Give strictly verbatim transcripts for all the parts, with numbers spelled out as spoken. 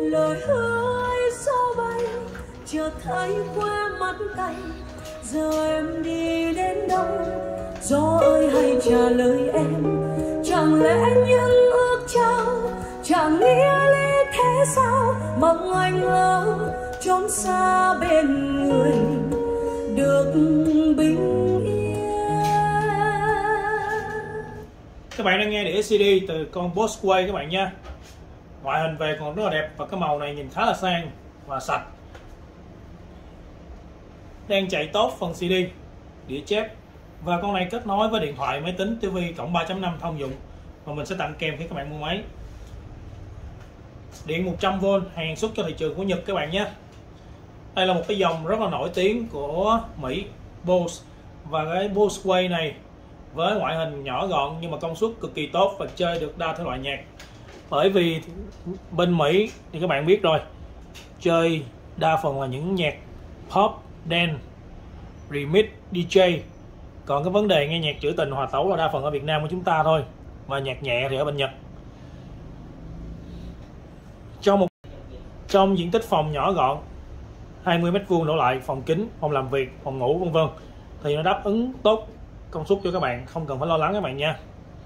lời hứa ấy gió bay chợt thấy qua mắt tay, giờ em đi đến đâu? Gió ơi hãy trả lời em, chẳng lẽ những ước trao chẳng nghĩa lý thế sao? Mong anh ở chốn xa bên người được bình yên. Các bạn đang nghe đĩa xê đê từ con Boss Quay các bạn nha. Ngoại hình về còn rất là đẹp và cái màu này nhìn khá là sang và sạch. Đang chạy tốt phần xê đê, đĩa chép và con này kết nối với điện thoại, máy tính, tivi cộng ba chấm năm thông dụng và mình sẽ tặng kèm khi các bạn mua máy. Điện một trăm vôn, hàng xuất cho thị trường của Nhật các bạn nhé. Đây là một cái dòng rất là nổi tiếng của Mỹ, Bose, và cái Boss Quay này với ngoại hình nhỏ gọn nhưng mà công suất cực kỳ tốt và chơi được đa thể loại nhạc. Bởi vì bên Mỹ thì các bạn biết rồi, chơi đa phần là những nhạc pop, dance, remix, đê gi. Còn cái vấn đề nghe nhạc trữ tình, hòa tấu là đa phần ở Việt Nam của chúng ta thôi, và nhạc nhẹ thì ở bên Nhật. Trong một trong diện tích phòng nhỏ gọn hai mươi mét vuông đổ lại, phòng kính, phòng làm việc, phòng ngủ vân vân thì nó đáp ứng tốt công suất cho các bạn, không cần phải lo lắng các bạn nha.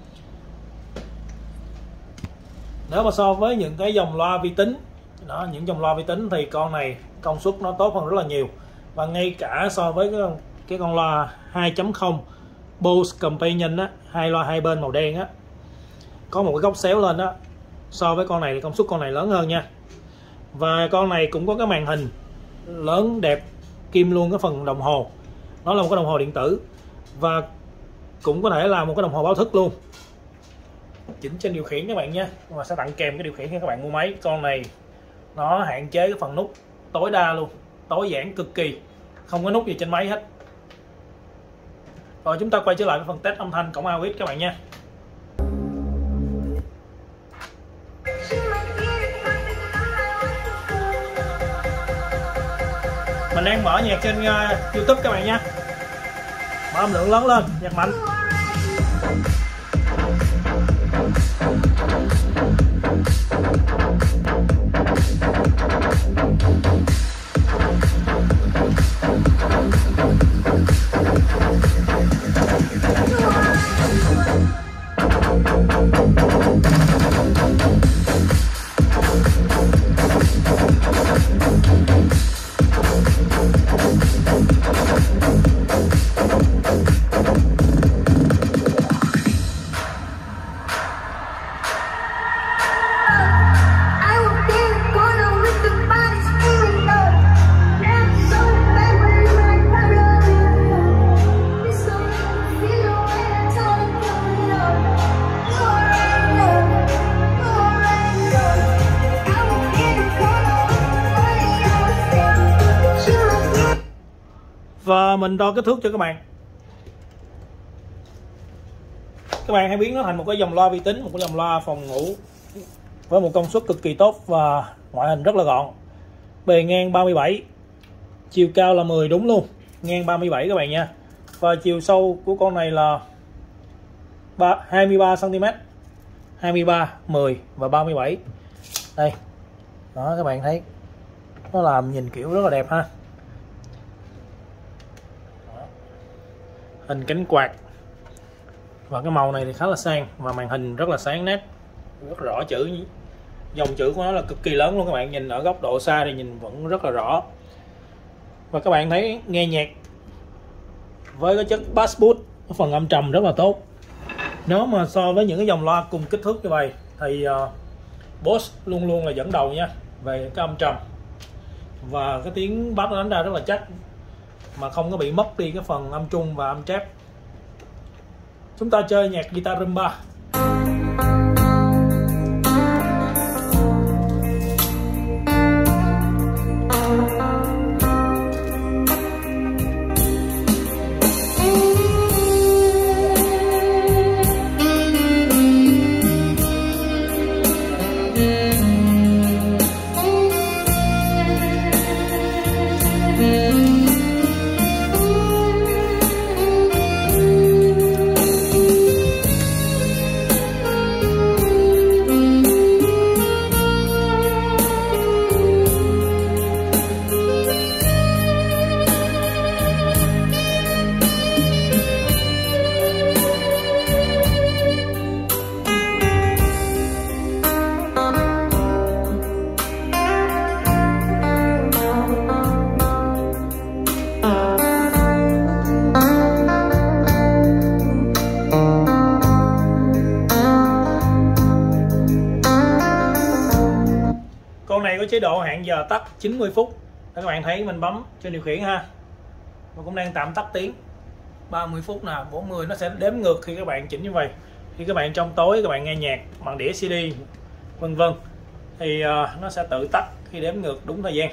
Nếu mà so với những cái dòng loa vi tính đó, những dòng loa vi tính thì con này công suất nó tốt hơn rất là nhiều, và ngay cả so với cái, cái con loa hai chấm không Bose Companion á, hai loa hai bên màu đen á, có một cái góc xéo lên đó, so với con này thì công suất con này lớn hơn nha. Và con này cũng có cái màn hình lớn đẹp, kim luôn cái phần đồng hồ, nó là một cái đồng hồ điện tử và cũng có thể là một cái đồng hồ báo thức luôn, chỉnh trên điều khiển các bạn nha. Và sẽ tặng kèm cái điều khiển khi các bạn mua máy. Con này nó hạn chế cái phần nút tối đa luôn, tối giản cực kỳ, không có nút gì trên máy hết. Rồi chúng ta quay trở lại với phần test âm thanh cổng a u ích các bạn nha. Mình đang mở nhạc trên uh, YouTube các bạn nha. Mở âm lượng lớn lên, nhạc mạnh. Và mình đo kích thước cho các bạn. Các bạn hãy biến nó thành một cái dòng loa vi tính, một cái dòng loa phòng ngủ với một công suất cực kỳ tốt và ngoại hình rất là gọn. Bề ngang ba mươi bảy, chiều cao là mười đúng luôn, ngang ba mươi bảy các bạn nha. Và chiều sâu của con này là hai mươi ba xăng ti mét, hai mươi ba, mười và ba mươi bảy. Đây, đó các bạn thấy nó làm nhìn kiểu rất là đẹp ha. Hình cánh quạt và cái màu này thì khá là sang, và màn hình rất là sáng nét, rất rõ chữ, dòng chữ của nó là cực kỳ lớn luôn các bạn, nhìn ở góc độ xa thì nhìn vẫn rất là rõ. Và các bạn thấy nghe nhạc với cái chất bass boost, cái phần âm trầm rất là tốt. Nếu mà so với những cái dòng loa cùng kích thước như vậy thì uh, Bose luôn luôn là dẫn đầu nha về cái âm trầm, và cái tiếng bass nó đánh ra rất là chắc mà không có bị mất đi cái phần âm trung và âm trap. Chúng ta chơi nhạc guitar rumba. chế độ hẹn giờ tắt chín mươi phút. Để các bạn thấy mình bấm trên điều khiển ha, nó cũng đang tạm tắt tiếng. Ba mươi phút nào bốn mươi nó sẽ đếm ngược khi các bạn chỉnh như vậy. Khi các bạn trong tối các bạn nghe nhạc bằng đĩa xê đê vân vân thì uh, nó sẽ tự tắt khi đếm ngược đúng thời gian.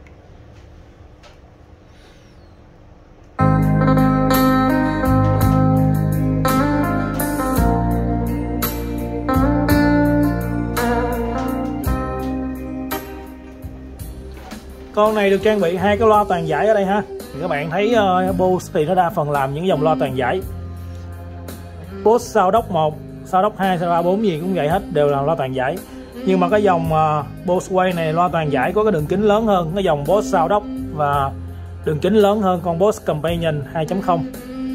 Con này được trang bị hai cái loa toàn giải ở đây ha. Thì các bạn thấy uh, Bose thì nó đa phần làm những dòng loa toàn giải. Bose Soundock một, Soundock hai, Soundock ba, bốn gì cũng vậy hết, đều là loa toàn giải. Nhưng mà cái dòng uh, Bose Wave này loa toàn giải có cái đường kính lớn hơn cái dòng Bose Soundock và đường kính lớn hơn con Bose Companion hai chấm không.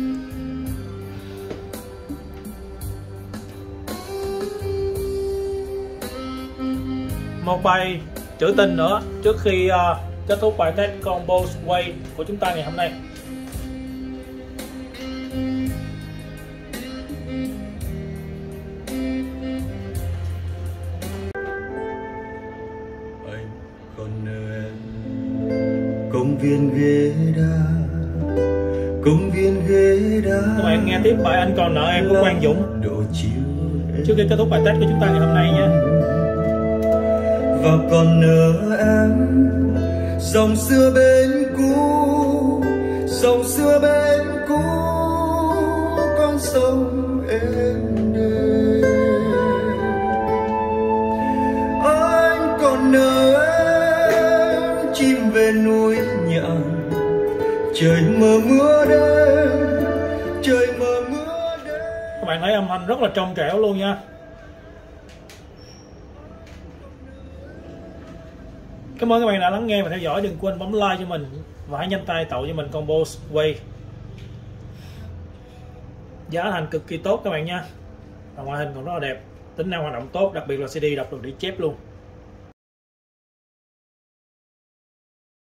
Một bài trữ tình nữa trước khi uh, kết thúc bài test con Bose Wave của chúng ta ngày hôm nay. Anh còn nhớ em công viên ghế đá, công viên ghế đá. Các bạn nghe tiếp bài Anh Còn Nợ Em của Quang Dũng trước khi kết thúc bài test của chúng ta ngày hôm nay nha. Và còn nhớ em dòng xưa bên cũ, dòng xưa bên cũ, con sông êm đềm. Anh còn nhớ em chim về núi nhạn, trời mờ mưa đêm, trời mờ mưa đêm. Các bạn thấy âm thanh rất là trong trẻo luôn nha. Cảm ơn các bạn đã lắng nghe và theo dõi. Đừng quên bấm like cho mình và hãy nhanh tay tậu cho mình con Bose Wave. Giá thành cực kỳ tốt các bạn nha, và ngoại hình còn rất là đẹp, tính năng hoạt động tốt, đặc biệt là xê đê đọc được đĩa chép luôn.